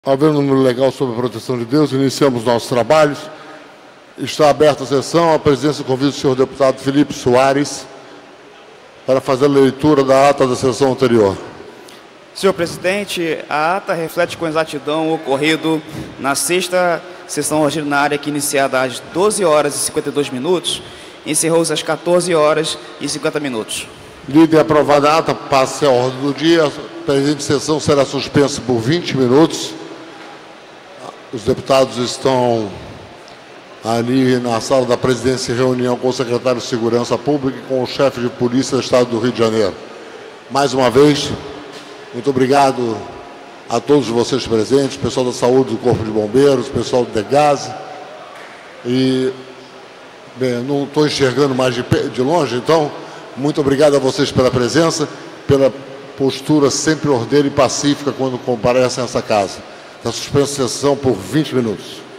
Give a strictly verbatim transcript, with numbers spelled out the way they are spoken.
Havendo um número legal sobre a proteção de Deus, iniciamos nossos trabalhos. Está aberta a sessão. A presidência convida o senhor deputado Felipe Soares para fazer a leitura da ata da sessão anterior. Senhor presidente, a ata reflete com exatidão o ocorrido na sexta sessão ordinária, que iniciada às doze horas e cinquenta e dois minutos, encerrou-se às quatorze horas e cinquenta minutos. Lida e aprovada a ata, passe a ordem do dia. A presente sessão será suspensa por vinte minutos. Os deputados estão ali na sala da presidência em reunião com o secretário de Segurança Pública e com o chefe de polícia do Estado do Rio de Janeiro. Mais uma vez, muito obrigado a todos vocês presentes, pessoal da saúde, do Corpo de Bombeiros, pessoal do DEGASE. E, bem, não estou enxergando mais de, de longe, então, muito obrigado a vocês pela presença, pela postura sempre ordeira e pacífica quando comparecem a essa casa. Está suspensa a sessão por vinte minutos.